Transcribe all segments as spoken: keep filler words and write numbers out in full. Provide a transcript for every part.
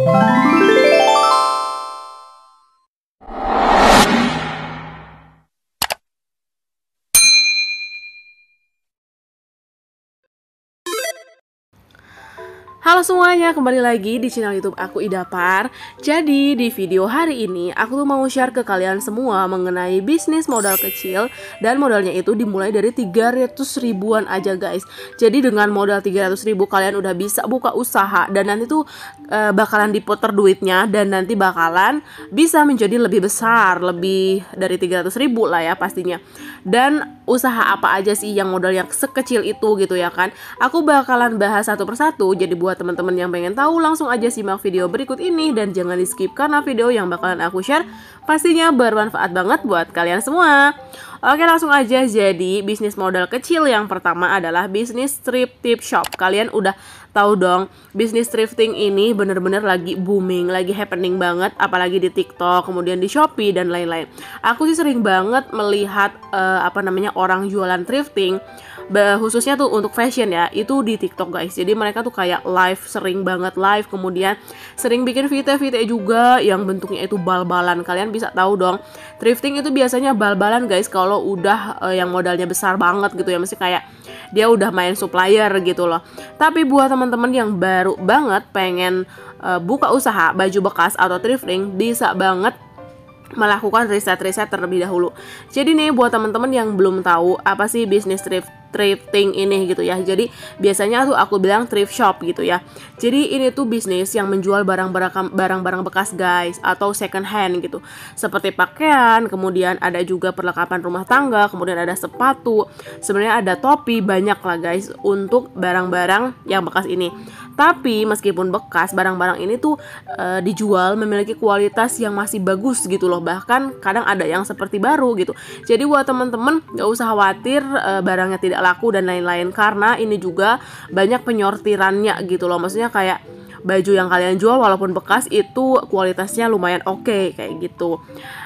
Halo semuanya, kembali lagi di channel YouTube aku Idapar. Jadi di video hari ini aku tuh mau share ke kalian semua mengenai bisnis modal kecil, dan modalnya itu dimulai dari tiga ratus ribuan aja guys. Jadi dengan modal tiga ratus ribu kalian udah bisa buka usaha, dan nanti tuh e, bakalan diputer duitnya, dan nanti bakalan bisa menjadi lebih besar, lebih dari tiga ratus ribu lah ya pastinya. Dan usaha apa aja sih yang modal yang sekecil itu gitu ya kan? Aku bakalan bahas satu persatu. Jadi buat teman-teman yang pengen tahu, langsung aja simak video berikut ini dan jangan di skip karena video yang bakalan aku share pastinya bermanfaat banget buat kalian semua. Oke, langsung aja. Jadi bisnis modal kecil yang pertama adalah bisnis thrift tip shop. Kalian udah tahu dong, bisnis thrifting ini bener-bener lagi booming, lagi happening banget, apalagi di TikTok, kemudian di Shopee dan lain-lain. Aku sih sering banget melihat uh, apa namanya orang jualan thrifting, khususnya tuh untuk fashion ya, itu di TikTok guys. Jadi mereka tuh kayak live, sering banget live, kemudian sering bikin video-video juga yang bentuknya itu bal-balan. Kalian bisa tahu dong, thrifting itu biasanya bal-balan guys kalau udah uh, yang modalnya besar banget gitu ya, mesti kayak dia udah main supplier gitu loh. Tapi buat teman-teman yang baru banget pengen uh, buka usaha baju bekas atau thrifting, bisa banget melakukan riset-riset terlebih dahulu. Jadi nih buat teman-teman yang belum tahu apa sih bisnis thrift thrifting ini gitu ya. Jadi biasanya tuh aku bilang thrift shop gitu ya. Jadi ini tuh bisnis yang menjual barang-barang barang-barang bekas guys, atau second hand gitu. Seperti pakaian, kemudian ada juga perlengkapan rumah tangga, kemudian ada sepatu. Sebenarnya ada topi, banyak lah guys untuk barang-barang yang bekas ini. Tapi meskipun bekas, barang-barang ini tuh e, dijual memiliki kualitas yang masih bagus gitu loh. Bahkan kadang ada yang seperti baru gitu. Jadi buat teman-teman gak usah khawatir e, barangnya tidak laku dan lain-lain, karena ini juga banyak penyortirannya gitu loh. Maksudnya kayak baju yang kalian jual walaupun bekas itu kualitasnya lumayan oke okay, kayak gitu.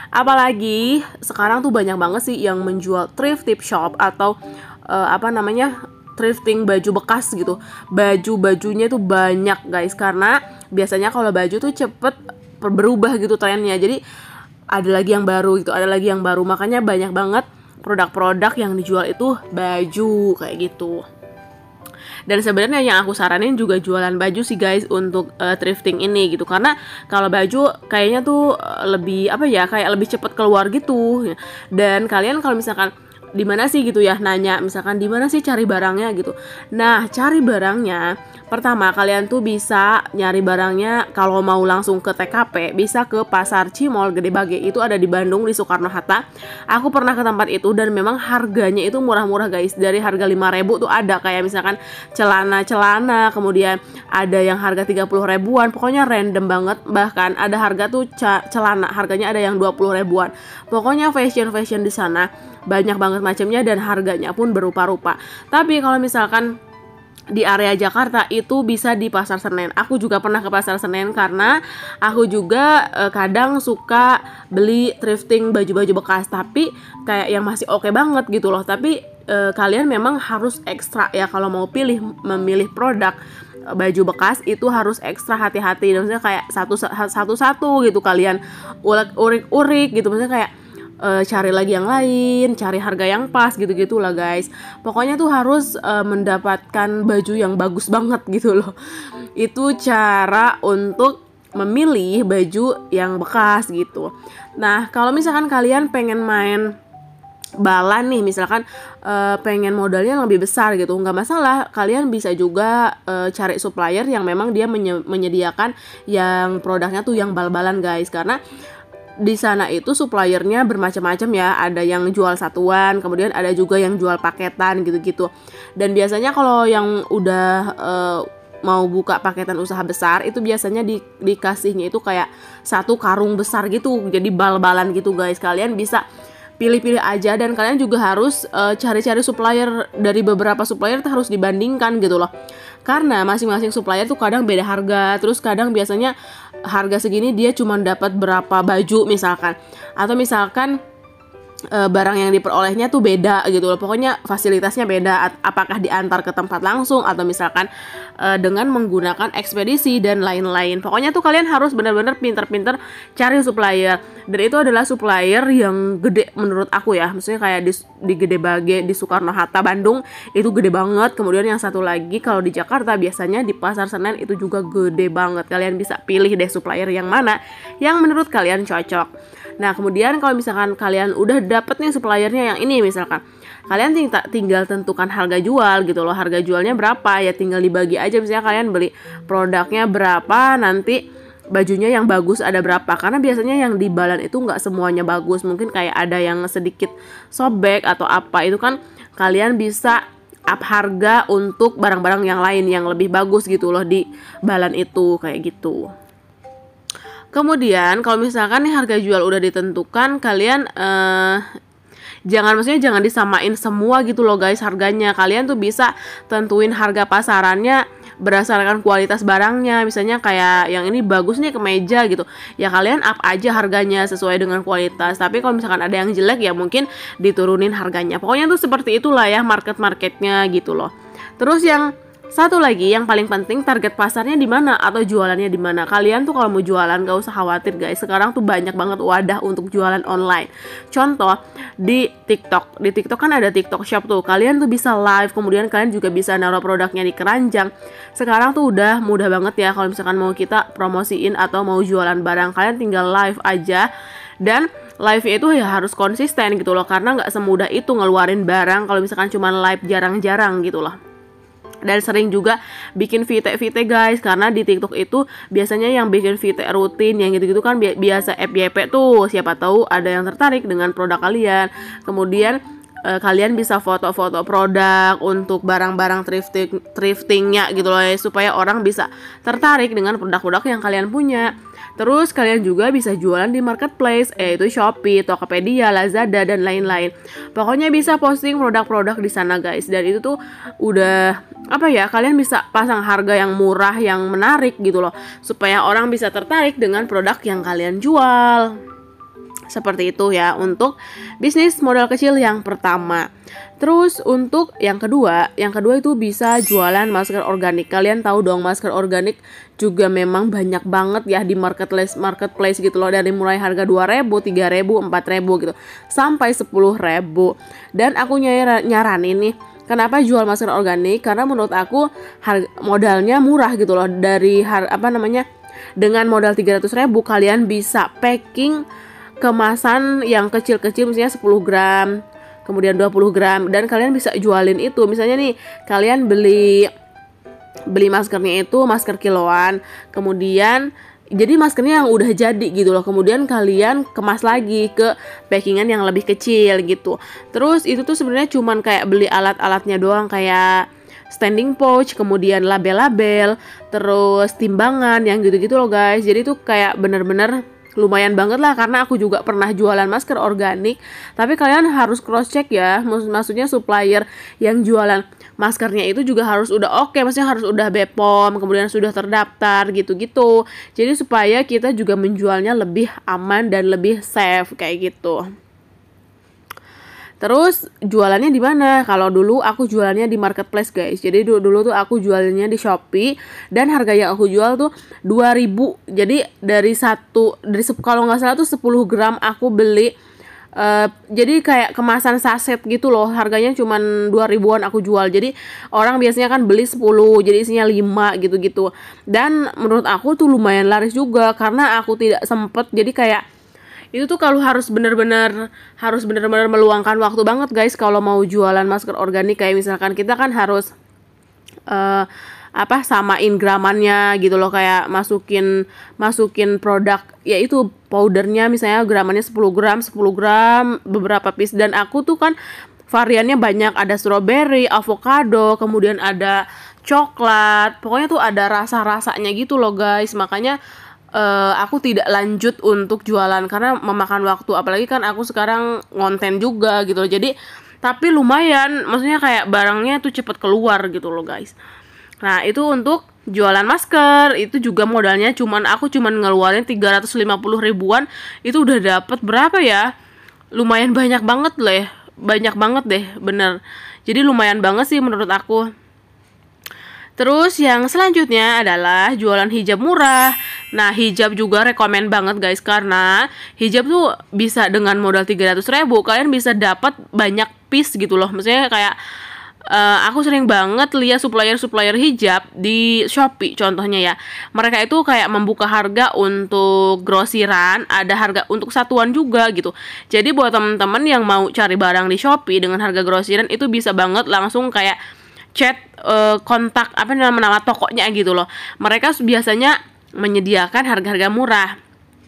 Apalagi sekarang tuh banyak banget sih yang menjual thrift tip shop atau e, apa namanya thrifting baju bekas gitu. Baju-bajunya tuh banyak guys, karena biasanya kalau baju tuh cepet berubah gitu trennya. Jadi ada lagi yang baru gitu, ada lagi yang baru. Makanya banyak banget produk-produk yang dijual itu baju kayak gitu. Dan sebenarnya yang aku saranin juga jualan baju sih guys untuk uh, thrifting ini gitu, karena kalau baju kayaknya tuh uh, lebih apa ya, kayak lebih cepet keluar gitu. Dan kalian kalau misalkan di mana sih gitu ya, nanya misalkan di mana sih cari barangnya gitu. Nah, cari barangnya pertama kalian tuh bisa nyari barangnya kalau mau langsung ke T K P, bisa ke Pasar Cimol Gede Bage, itu ada di Bandung di Soekarno Hatta. Aku pernah ke tempat itu dan memang harganya itu murah-murah guys. Dari harga lima ribu tuh ada kayak misalkan celana-celana, kemudian ada yang harga tiga puluh ribuan, pokoknya random banget. Bahkan ada harga tuh celana harganya ada yang dua puluh ribuan. Pokoknya fashion-fashion di sana banyak banget macamnya dan harganya pun berupa-rupa. Tapi kalau misalkan di area Jakarta itu bisa di Pasar Senen. Aku juga pernah ke Pasar Senen karena aku juga e, kadang suka beli thrifting baju-baju bekas, tapi kayak yang masih oke banget gitu loh. Tapi e, kalian memang harus ekstra ya kalau mau pilih memilih produk baju bekas itu harus ekstra hati-hati. Maksudnya kayak satu satu-satu gitu kalian urik-urik gitu, maksudnya kayak Uh, cari lagi yang lain, cari harga yang pas gitu-gitu lah guys. Pokoknya tuh harus uh, mendapatkan baju yang bagus banget gitu loh. Itu cara untuk memilih baju yang bekas gitu. Nah, kalau misalkan kalian pengen main balan nih, misalkan uh, pengen modalnya lebih besar gitu, nggak masalah. Kalian bisa juga uh, cari supplier yang memang dia menye- menyediakan yang produknya tuh yang bal-balan guys. Karena di sana itu suppliernya bermacam-macam ya, ada yang jual satuan, kemudian ada juga yang jual paketan gitu-gitu. Dan biasanya kalau yang udah uh, mau buka paketan usaha besar itu biasanya di, dikasihnya itu kayak satu karung besar gitu, jadi bal-balan gitu guys. Kalian bisa pilih-pilih aja, dan kalian juga harus uh, cari-cari supplier. Dari beberapa supplier tuh harus dibandingkan gitu loh, karena masing-masing supplier tuh kadang beda harga. Terus kadang biasanya harga segini dia cuma dapat berapa baju misalkan, atau misalkan e, barang yang diperolehnya tuh beda gitu loh. Pokoknya fasilitasnya beda, apakah diantar ke tempat langsung atau misalkan e, dengan menggunakan ekspedisi dan lain-lain. Pokoknya tuh kalian harus benar-benar pinter-pinter cari supplier, dan itu adalah supplier yang gede menurut aku ya. Maksudnya kayak di, di Gede Bage, di Soekarno-Hatta Bandung itu gede banget. Kemudian yang satu lagi kalau di Jakarta biasanya di Pasar Senen itu juga gede banget. Kalian bisa pilih deh supplier yang mana yang menurut kalian cocok. Nah kemudian kalau misalkan kalian udah dapet nih suppliernya yang ini, misalkan kalian ting tinggal tentukan harga jual gitu loh. Harga jualnya berapa ya tinggal dibagi aja. Misalnya kalian beli produknya berapa, nanti bajunya yang bagus ada berapa. Karena biasanya yang di Balan itu nggak semuanya bagus. Mungkin kayak ada yang sedikit sobek atau apa. Itu kan kalian bisa up harga untuk barang-barang yang lain yang lebih bagus gitu loh di Balan itu, kayak gitu. Kemudian kalau misalkan nih harga jual udah ditentukan, kalian eh, jangan maksudnya jangan disamain semua gitu loh guys harganya. Kalian tuh bisa tentuin harga pasarannya berdasarkan kualitas barangnya. Misalnya kayak yang ini bagus nih kemeja gitu, ya kalian up aja harganya sesuai dengan kualitas. Tapi kalau misalkan ada yang jelek ya mungkin diturunin harganya. Pokoknya tuh seperti itulah ya market-marketnya gitu loh. Terus yang satu lagi yang paling penting, target pasarnya di mana atau jualannya di mana. Kalian tuh kalau mau jualan gak usah khawatir guys. Sekarang tuh banyak banget wadah untuk jualan online. Contoh di TikTok. Di TikTok kan ada TikTok Shop tuh. Kalian tuh bisa live, kemudian kalian juga bisa naruh produknya di keranjang. Sekarang tuh udah mudah banget ya kalau misalkan mau kita promosiin atau mau jualan barang. Kalian tinggal live aja, dan live itu ya harus konsisten gitu loh. Karena gak semudah itu ngeluarin barang kalau misalkan cuma live jarang-jarang gitu loh. Dan sering juga bikin V T-V T guys, karena di TikTok itu biasanya yang bikin V T rutin yang gitu-gitu kan bi biasa F Y P tuh. Siapa tahu ada yang tertarik dengan produk kalian. Kemudian e, kalian bisa foto-foto produk untuk barang-barang thrifting thriftingnya gitu loh ya, supaya orang bisa tertarik dengan produk-produk yang kalian punya. Terus kalian juga bisa jualan di marketplace, yaitu Shopee, Tokopedia, Lazada, dan lain-lain. Pokoknya bisa posting produk-produk di sana guys. Dan itu tuh udah apa ya, kalian bisa pasang harga yang murah, yang menarik gitu loh, supaya orang bisa tertarik dengan produk yang kalian jual. Seperti itu ya untuk bisnis modal kecil yang pertama. Terus untuk yang kedua, yang kedua itu bisa jualan masker organik. Kalian tahu dong masker organik juga memang banyak banget ya di marketplace marketplace gitu loh, dari mulai harga dua ribu, tiga ribu, empat ribu gitu sampai sepuluh ribu. Dan aku nyar nyaranin nih, kenapa jual masker organik? Karena menurut aku harga, modalnya murah gitu loh. Dari har, apa namanya? Dengan modal tiga ratus ribu kalian bisa packing kemasan yang kecil-kecil, misalnya sepuluh gram, kemudian dua puluh gram, dan kalian bisa jualin itu. Misalnya nih kalian beli beli maskernya itu masker kiloan, kemudian jadi maskernya yang udah jadi gitu loh, kemudian kalian kemas lagi ke packingan yang lebih kecil gitu. Terus itu tuh sebenarnya cuman kayak beli alat-alatnya doang, kayak standing pouch, kemudian label-label, terus timbangan yang gitu-gitu loh guys. Jadi tuh kayak bener-bener lumayan banget lah, karena aku juga pernah jualan masker organik. Tapi kalian harus cross check ya, maksudnya supplier yang jualan maskernya itu juga harus udah oke, maksudnya harus udah B P O M, kemudian sudah terdaftar gitu-gitu. Jadi supaya kita juga menjualnya lebih aman dan lebih safe kayak gitu. Terus jualannya di mana? Kalau dulu aku jualannya di marketplace guys. Jadi dulu, dulu tuh aku jualnya di Shopee, dan harga yang aku jual tuh dua ribu. Jadi dari satu dari kalau nggak salah tuh sepuluh gram aku beli. Uh, jadi kayak kemasan saset gitu loh. Harganya cuman dua ribuan aku jual. Jadi orang biasanya kan beli sepuluh, jadi isinya lima gitu-gitu. Dan menurut aku tuh lumayan laris juga, karena aku tidak sempet. Jadi kayak itu tuh kalau harus bener-bener harus bener-bener meluangkan waktu banget guys kalau mau jualan masker organik. Kayak misalkan kita kan harus uh, apa samain gramannya gitu loh, kayak masukin masukin produk yaitu powdernya, misalnya gramannya sepuluh gram sepuluh gram beberapa piece. Dan aku tuh kan variannya banyak, ada strawberry, avocado, kemudian ada coklat, pokoknya tuh ada rasa-rasanya gitu loh guys. Makanya Uh, aku tidak lanjut untuk jualan karena memakan waktu, apalagi kan aku sekarang ngonten juga gitu loh. Jadi tapi lumayan, maksudnya kayak barangnya tuh cepet keluar gitu loh guys. Nah itu untuk jualan masker, itu juga modalnya cuman aku cuman ngeluarin tiga ratus lima puluh ribuan, itu udah dapet berapa ya, lumayan banyak banget loh ya. Banyak banget deh, bener. Jadi lumayan banget sih menurut aku. Terus yang selanjutnya adalah jualan hijab murah. Nah, hijab juga rekomen banget guys, karena hijab tuh bisa dengan modal tiga ratus ribu kalian bisa dapat banyak piece gitu loh. Maksudnya kayak uh, aku sering banget lihat supplier-supplier hijab di Shopee contohnya ya. Mereka itu kayak membuka harga untuk grosiran, ada harga untuk satuan juga gitu. Jadi buat teman-teman yang mau cari barang di Shopee dengan harga grosiran itu bisa banget langsung kayak chat uh, kontak apa nama-nama tokonya gitu loh. Mereka biasanya menyediakan harga-harga murah.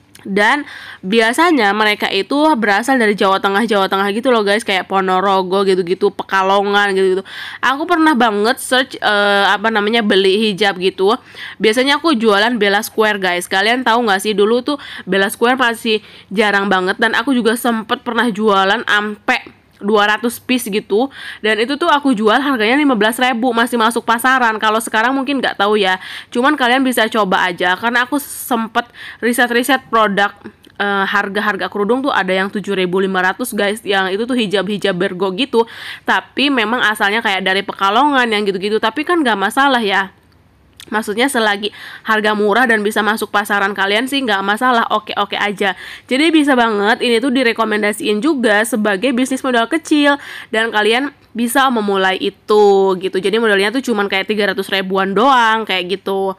Dan biasanya mereka itu berasal dari Jawa Tengah Jawa Tengah gitu loh guys, kayak Ponorogo gitu-gitu, Pekalongan gitu-gitu. Aku pernah banget search uh, apa namanya beli hijab gitu. Biasanya aku jualan Bella Square guys. Kalian tahu nggak sih dulu tuh Bella Square masih jarang banget, dan aku juga sempet pernah jualan ampe dua ratus piece gitu, dan itu tuh aku jual harganya lima belas ribu, masih masuk pasaran. Kalau sekarang mungkin nggak tahu ya, cuman kalian bisa coba aja, karena aku sempet riset-riset produk uh, harga-harga kerudung tuh ada yang tujuh ribu lima ratus guys, yang itu tuh hijab-hijab bergo gitu, tapi memang asalnya kayak dari Pekalongan yang gitu-gitu. Tapi kan nggak masalah ya, maksudnya selagi harga murah dan bisa masuk pasaran kalian sih nggak masalah, oke-oke aja. Jadi bisa banget ini tuh direkomendasiin juga sebagai bisnis modal kecil, dan kalian bisa memulai itu gitu. Jadi modalnya tuh cuman kayak tiga ratus ribuan doang kayak gitu.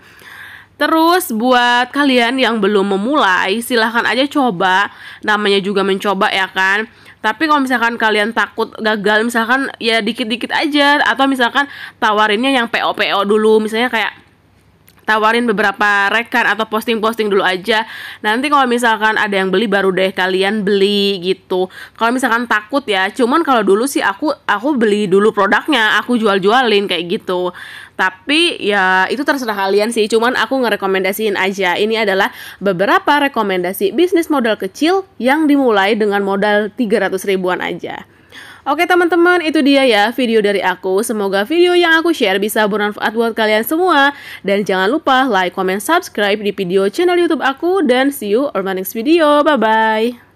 Terus buat kalian yang belum memulai, silahkan aja coba, namanya juga mencoba ya kan. Tapi kalau misalkan kalian takut gagal, misalkan ya dikit-dikit aja, atau misalkan tawarinnya yang P O P O dulu, misalnya kayak tawarin beberapa rekan atau posting-posting dulu aja. Nanti kalau misalkan ada yang beli baru deh kalian beli gitu. Kalau misalkan takut ya, cuman kalau dulu sih aku aku beli dulu produknya, aku jual-jualin kayak gitu. Tapi ya itu terserah kalian sih, cuman aku ngerekomendasiin aja. Ini adalah beberapa rekomendasi bisnis modal kecil yang dimulai dengan modal tiga ratus ribuan aja. Oke teman-teman, itu dia ya video dari aku. Semoga video yang aku share bisa bermanfaat buat kalian semua. Dan jangan lupa like, comment, subscribe di video channel YouTube aku. Dan see you on my next video. Bye-bye.